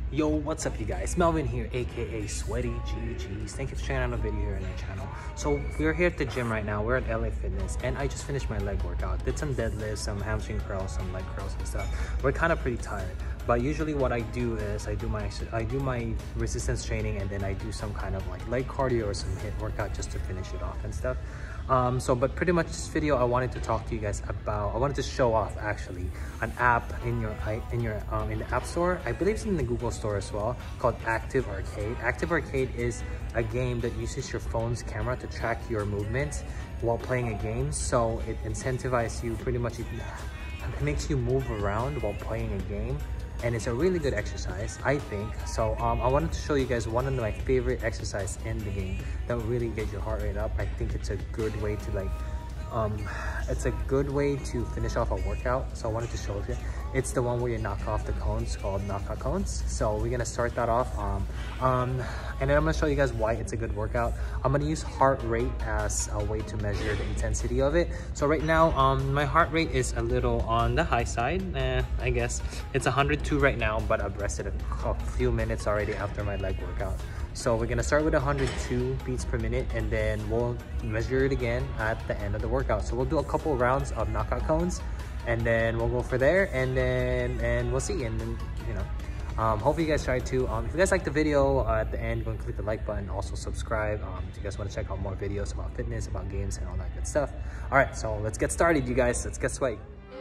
Yo, what's up you guys? Melvin here, aka Sweaty GGs. Thank you for checking out a video here on our channel. So we're here at the gym right now. We're at LA Fitness and I just finished my leg workout. Did some deadlifts, some hamstring curls, some leg curls and stuff. We're kind of pretty tired, but usually what I do is I do my resistance training and then I do some kind of like leg cardio or some HIIT workout just to finish it off and stuff. But pretty much this video I wanted to talk to you guys about, I wanted to show off actually an app in the App Store. I believe it's in the Google Store as well, called Active Arcade. Active Arcade is a game that uses your phone's camera to track your movements while playing a game. So it incentivizes you, pretty much it makes you move around while playing a game. And it's a really good exercise, I think. So I wanted to show you guys one of my favorite exercises in the game that will really get your heart rate up. I think it's a good way to finish off a workout. So I wanted to show you. It's the one where you knock off the cones, called knockout cones. So we're gonna start that off. And then I'm gonna show you guys why it's a good workout. I'm gonna use heart rate as a way to measure the intensity of it. So right now, my heart rate is a little on the high side. I guess it's 102 right now, but I've rested a few minutes already after my leg workout. So we're gonna start with 102 beats per minute and then we'll measure it again at the end of the workout. So we'll do a couple rounds of knockout cones and then we'll go for there and we'll see. And then, you know, hopefully you guys try to. If you guys like the video, at the end, go and click the like button. Also subscribe if you guys want to check out more videos about fitness, about games, and all that good stuff. All right, so let's get started, you guys. Let's get sweaty.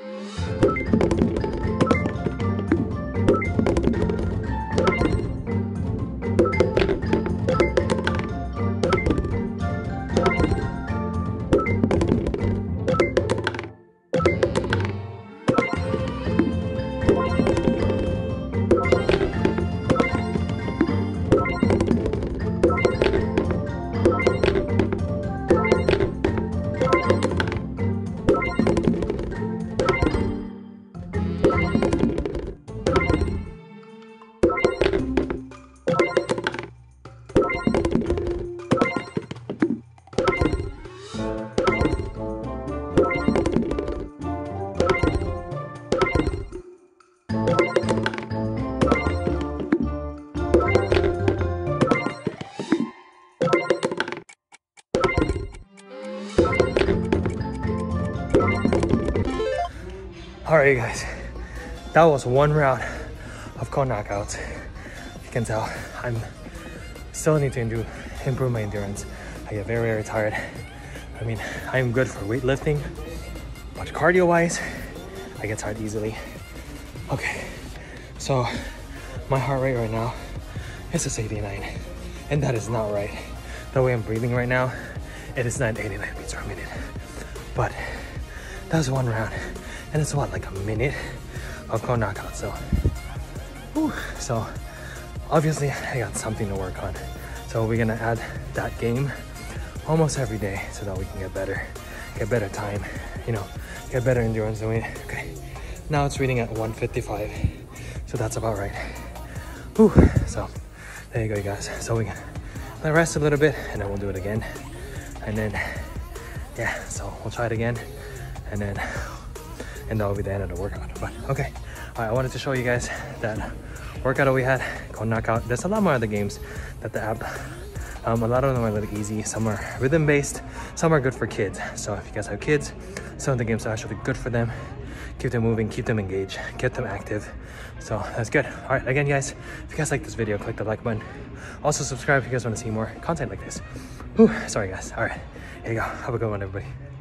All right, guys, that was one round of cone knockouts. You can tell I'm still need to improve my endurance. I get very, very tired. I mean, I'm good for weightlifting, but cardio-wise, I get tired easily. Okay, so my heart rate right now is 89, and that is not right. The way I'm breathing right now, it is not 89 beats per minute, but that was one round. And it's what, like a minute of cone knockout. So, so obviously I got something to work on. So we're gonna add that game almost every day so that we can get better time, you know, get better endurance. Okay, now it's reading at 155, so that's about right. So there you go, you guys. So we can let rest a little bit and then we'll do it again. And then, yeah, so we'll try it again and that will be the end of the workout. But okay, all right, I wanted to show you guys that workout that we had, cone knockout. There's a lot more other games that the app, a lot of them are really easy. Some are rhythm based, some are good for kids. So if you guys have kids, some of the games are actually good for them. Keep them moving, keep them engaged, get them active. So that's good. All right, again, guys, if you guys like this video, click the like button. Also subscribe if you guys want to see more content like this. Sorry guys. All right, here you go. Have a good one, everybody.